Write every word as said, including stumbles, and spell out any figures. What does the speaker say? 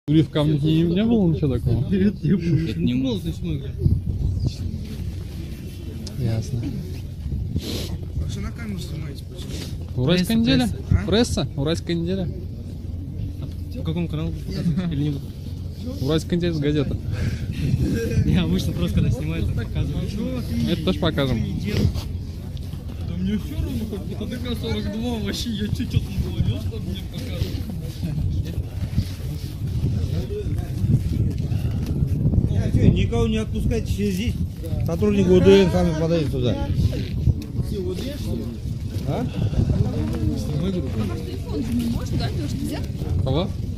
В камне не, не было ничего такого? Это не молот, это смыгли. Ясно. А что на камеру снимаете? Уральская Пресса, неделя? пресса. Пресса? Уральская неделя? По какому каналу? Или не буду? Уральская неделя с газеты. Я обычно просто когда снимаю, то показываю. Это тоже покажем. Да мне все равно, хоть по ТДК сорок два, вообще я че что там говорил, что мне показывают. Никого не отпускайте через здесь. Сотрудник УДН сами подойдет туда. А? Ваш телефон же не может, да, Леш, взять? Кого?